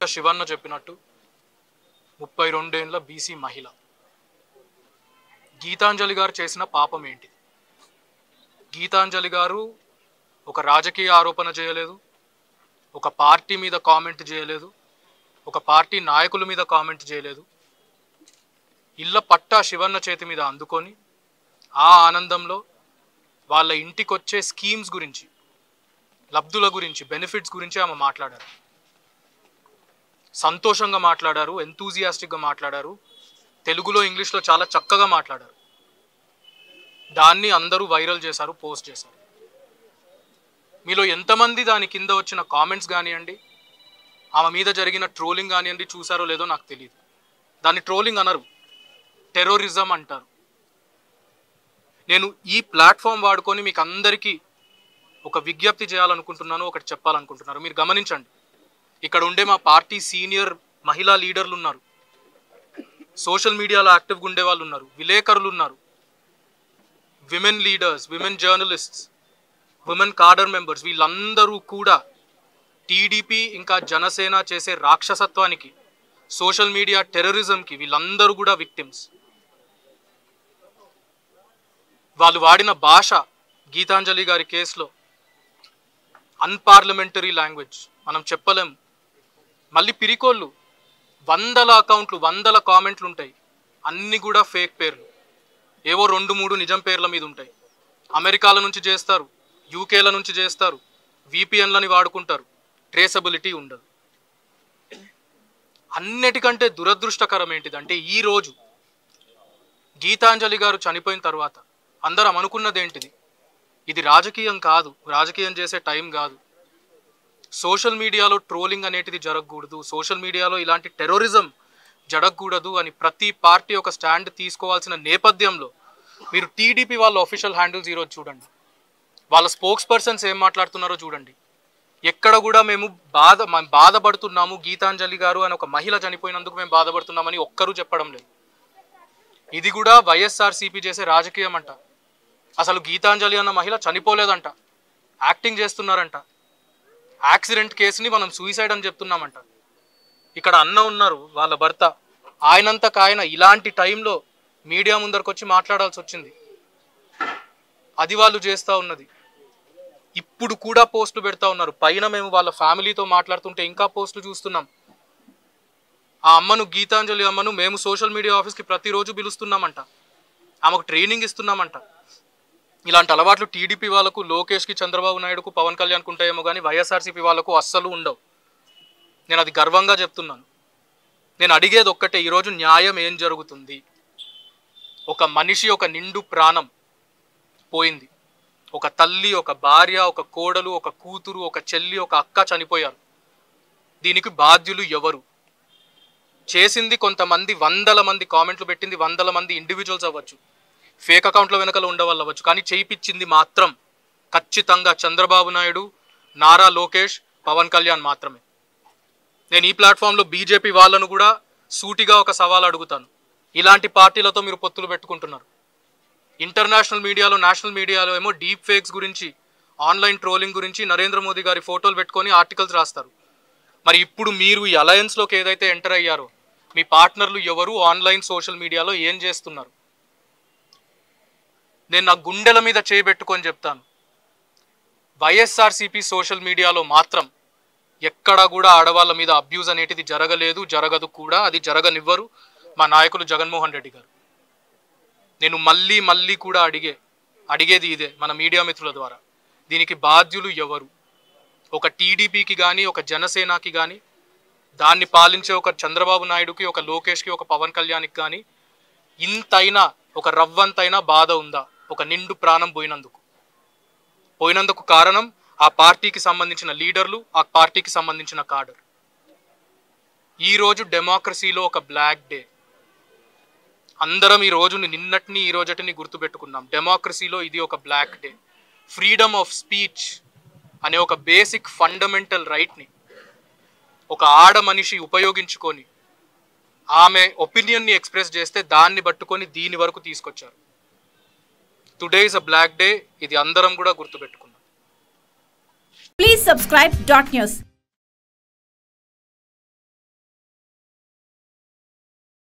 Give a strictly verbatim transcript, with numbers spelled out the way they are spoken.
శివన్న చెప్పినట్టు ముప్పై రెండేళ్ల బీసీ మహిళ. గీతాంజలి గారు చేసిన పాపం ఏంటి? గీతాంజలి గారు ఒక రాజకీయ ఆరోపణ చేయలేదు, ఒక పార్టీ మీద కామెంట్ చేయలేదు, ఒక పార్టీ నాయకుల మీద కామెంట్ చేయలేదు. ఇళ్ళ పట్టా శివన్న చేతి మీద అందుకొని ఆ ఆనందంలో వాళ్ళ ఇంటికి వచ్చే స్కీమ్స్ గురించి, లబ్ధుల గురించి, బెనిఫిట్స్ గురించి ఆమె మాట్లాడారు. సంతోషంగా మాట్లాడారు, ఎంతూజియాస్టిక్గా మాట్లాడారు, తెలుగులో ఇంగ్లీష్లో చాలా చక్కగా మాట్లాడారు. దాన్ని అందరూ వైరల్ చేశారు, పోస్ట్ చేశారు. మీలో ఎంతమంది దాని కింద వచ్చిన కామెంట్స్ కానివ్వండి, ఆమె మీద జరిగిన ట్రోలింగ్ కానివ్వండి చూసారో లేదో నాకు తెలియదు. దాన్ని ట్రోలింగ్ అనరు, టెర్రరిజం అంటారు. నేను ఈ ప్లాట్ఫామ్ వాడుకొని మీకు అందరికీ ఒక విజ్ఞప్తి చేయాలనుకుంటున్నాను, ఒకటి చెప్పాలనుకుంటున్నాను. మీరు గమనించండి, ఇక్కడ ఉండే మా పార్టీ సీనియర్ మహిళా లీడర్లు ఉన్నారు, సోషల్ మీడియాలో యాక్టివ్గా ఉండే వాళ్ళు ఉన్నారు, విలేకరులు ఉన్నారు, women leaders, women journalists, women cadre members, వీళ్ళందరూ కూడా టీడీపీ ఇంకా జనసేన చేసే రాక్షసత్వానికి, సోషల్ మీడియా టెర్రరిజంకి వీళ్ళందరూ కూడా విక్టిమ్స్. వాళ్ళు వాడిన భాష గీతాంజలి గారి కేసులో అన్పార్లమెంటరీ లాంగ్వేజ్, మనం చెప్పలేం. మళ్ళీ పిరికోళ్ళు, వందల అకౌంట్లు, వందల కామెంట్లు ఉంటాయి, అన్నీ కూడా ఫేక్ పేర్లు, ఏవో రెండు మూడు నిజం పేర్ల మీద ఉంటాయి. అమెరికాల నుంచి చేస్తారు, యూకేల నుంచి చేస్తారు, విపిఎన్లని వాడుకుంటారు, ట్రేసబిలిటీ ఉండదు. అన్నిటికంటే దురదృష్టకరం ఏంటిదంటే, ఈరోజు గీతాంజలి గారు చనిపోయిన తర్వాత అందరం అనుకున్నది ఏంటిది? ఇది రాజకీయం కాదు, రాజకీయం చేసే టైం కాదు, సోషల్ మీడియాలో ట్రోలింగ్ అనేటిది జరగకూడదు, సోషల్ మీడియాలో ఇలాంటి టెర్రరిజం జరగకూడదు అని ప్రతి పార్టీ ఒక స్టాండ్ తీసుకోవాల్సిన నేపథ్యంలో మీరు టీడీపీ వాళ్ళ ఆఫీషియల్ హ్యాండిల్స్ ఈరోజు చూడండి, వాళ్ళ స్పోక్స్ పర్సన్స్ ఏం మాట్లాడుతున్నారో చూడండి. ఎక్కడ కూడా మేము బాధ బాధపడుతున్నాము గీతాంజలి గారు అని, ఒక మహిళ చనిపోయినందుకు మేము బాధపడుతున్నామని ఒక్కరూ చెప్పడం లేదు. ఇది కూడా వైఎస్ఆర్సీపీ చేసే రాజకీయం అంట. అసలు గీతాంజలి అన్న మహిళ చనిపోలేదంట, యాక్టింగ్ చేస్తున్నారంట. యాక్సిడెంట్ కేసుని మనం సూసైడ్ అని చెప్తున్నామంట. ఇక్కడ అన్న ఉన్నారు, వాళ్ళ భర్త, ఆయనంతకు ఆయన ఇలాంటి టైంలో మీడియా ముందరకు వచ్చి మాట్లాడాల్సి వచ్చింది. అది వాళ్ళు చేస్తూ ఉన్నది. ఇప్పుడు కూడా పోస్టులు పెడతా ఉన్నారు. పైన మేము వాళ్ళ ఫ్యామిలీతో మాట్లాడుతుంటే ఇంకా పోస్టులు చూస్తున్నాం. ఆ అమ్మను, గీతాంజలి అమ్మను మేము సోషల్ మీడియా ఆఫీస్కి ప్రతిరోజు పిలుస్తున్నామంట, ఆమెకు ట్రైనింగ్ ఇస్తున్నామంట. ఇలాంటి అలవాట్లు టీడీపీ వాళ్ళకు, లోకేష్కి, చంద్రబాబు నాయుడుకు, పవన్ కళ్యాణ్కు ఉంటాయేమో కానీ వైఎస్ఆర్సీపీ వాళ్ళకు అస్సలు ఉండవు. నేను అది గర్వంగా చెప్తున్నాను. నేను అడిగేది ఒక్కటే, ఈరోజు న్యాయం ఏం జరుగుతుంది? ఒక మనిషి, ఒక నిండు ప్రాణం పోయింది. ఒక తల్లి, ఒక భార్య, ఒక కోడలు, ఒక కూతురు, ఒక చెల్లి, ఒక అక్క చనిపోయారు. దీనికి బాధ్యులు ఎవరు? చేసింది కొంతమంది, వందల మంది కామెంట్లు పెట్టింది వందల మంది ఇండివిజువల్స్ అవ్వచ్చు, ఫేక్ అకౌంట్ల వెనకాల ఉండేవాళ్ళు అవ్వచ్చు, కానీ చేయించింది మాత్రం ఖచ్చితంగా చంద్రబాబు నాయుడు, నారా లోకేష్, పవన్ కళ్యాణ్ మాత్రమే. నేను ఈ ప్లాట్ఫామ్లో బీజేపీ వాళ్ళను కూడా సూటిగా ఒక సవాల్ అడుగుతాను. ఇలాంటి పార్టీలతో మీరు పొత్తులు పెట్టుకుంటున్నారు. ఇంటర్నేషనల్ మీడియాలో, నేషనల్ మీడియాలో ఏమో డీప్ ఫేక్స్ గురించి, ఆన్లైన్ ట్రోలింగ్ గురించి నరేంద్ర మోదీ గారి ఫోటోలు పెట్టుకొని ఆర్టికల్స్ రాస్తారు. మరి ఇప్పుడు మీరు ఈ అలయన్స్లోకి ఏదైతే ఎంటర్ అయ్యారో, మీ పార్ట్నర్లు ఎవరు, ఆన్లైన్ సోషల్ మీడియాలో ఏం చేస్తున్నారు? నేను నా గుండెల మీద చేయబెట్టుకొని చెప్తాను, వైఎస్ఆర్సీపీ సోషల్ మీడియాలో మాత్రం ఎక్కడా కూడా ఆడవాళ్ళ మీద అబ్యూజ్ అనేటిది జరగలేదు, జరగదు కూడా, అది జరగనివ్వరు మా నాయకులు జగన్మోహన్ రెడ్డి గారు. నేను మళ్ళీ మళ్ళీ కూడా అడిగే అడిగేది ఇదే మన మీడియా మిత్రుల ద్వారా, దీనికి బాధ్యులు ఎవరు? ఒక టీడీపీకి కానీ, ఒక జనసేనకి కానీ, దాన్ని పాలించే ఒక చంద్రబాబు నాయుడుకి, ఒక లోకేష్కి, ఒక పవన్ కళ్యాణ్కి కానీ ఇంతైనా, ఒక రవ్వంతైనా బాధ ఉందా? ఒక నిండు ప్రాణం పోయినందుకు పోయినందుకు కారణం ఆ పార్టీకి సంబంధించిన లీడర్లు, ఆ పార్టీకి సంబంధించిన కాడర్. ఈరోజు డెమోక్రసీలో ఒక బ్లాక్ డే. అందరం ఈ రోజుని, నిన్నటిని, ఈ రోజటిని గుర్తుపెట్టుకున్నాం. డెమోక్రసీలో ఇది ఒక black day. Freedom of speech అనే ఒక బేసిక్ ఫండమెంటల్ రైట్ని ఒక ఆడ మనిషి ఉపయోగించుకొని ఆమె ఒపీనియన్ని ఎక్స్ప్రెస్ చేస్తే దాన్ని పట్టుకొని దీని వరకు తీసుకొచ్చారు. Today is a black day. ఇది అందరం కూడా గుర్తుపెట్టుకున్నాం. Please subscribe dot news.